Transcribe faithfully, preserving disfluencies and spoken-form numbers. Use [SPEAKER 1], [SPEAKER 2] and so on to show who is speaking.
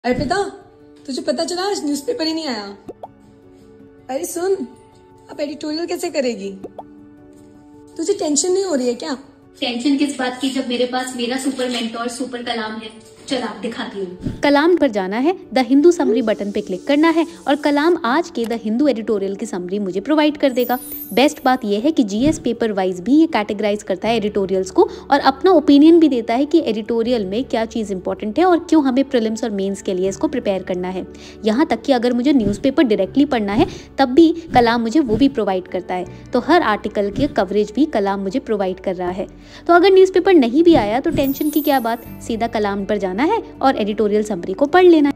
[SPEAKER 1] अर्पिता, तुझे पता चला आज न्यूज़पेपर ही नहीं आया। अरे सुन, अब एडिटोरियल कैसे करेगी? तुझे टेंशन नहीं हो रही है क्या?
[SPEAKER 2] टेंशन किस बात की जब मेरे पास मेरा सुपर मेंटोर सुपर कलाम है। चल आप दिखाती हूँ।
[SPEAKER 3] कलाम पर जाना है, द हिंदू समरी बटन पे क्लिक करना है और कलाम आज के द हिंदू एडिटोरियल की समरी मुझे प्रोवाइड कर देगा। बेस्ट बात यह है कि जीएस पेपर वाइज भी ये कैटेगराइज करता है एडिटोरियल्स को और अपना ओपिनियन भी देता है कि एडिटोरियल में क्या चीज़ इंपॉर्टेंट है और क्यों हमें प्रीलिम्स और मेंस के लिए इसको प्रिपेयर करना है। यहाँ तक कि अगर मुझे न्यूज़पेपर डायरेक्टली पढ़ना है तब भी कलाम मुझे वो भी प्रोवाइड करता है। तो हर आर्टिकल के कवरेज भी कलाम मुझे प्रोवाइड कर रहा है। तो अगर न्यूज़पेपर नहीं भी आया तो टेंशन की क्या बात, सीधा कलाम पर जाना है और एडिटोरियल समरी को पढ़ लेना है।